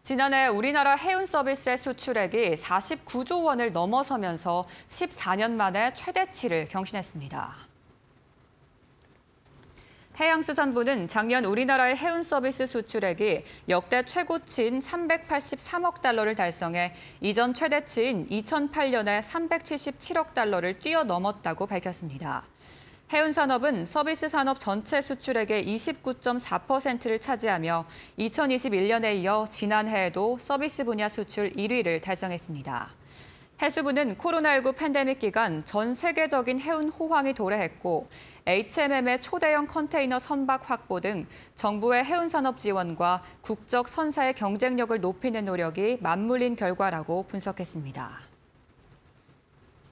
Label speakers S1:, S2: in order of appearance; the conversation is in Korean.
S1: 지난해 우리나라 해운 서비스의 수출액이 49조 원을 넘어서면서 14년 만에 최대치를 경신했습니다. 해양수산부는 작년 우리나라의 해운 서비스 수출액이 역대 최고치인 383억 달러를 달성해 이전 최대치인 2008년의 377억 달러를 뛰어넘었다고 밝혔습니다. 해운 산업은 서비스 산업 전체 수출액의 29.4%를 차지하며 2021년에 이어 지난해에도 서비스 분야 수출 1위를 달성했습니다. 해수부는 코로나19 팬데믹 기간 전 세계적인 해운 호황이 도래했고 HMM의 초대형 컨테이너 선박 확보 등 정부의 해운 산업 지원과 국적 선사의 경쟁력을 높이는 노력이 맞물린 결과라고 분석했습니다.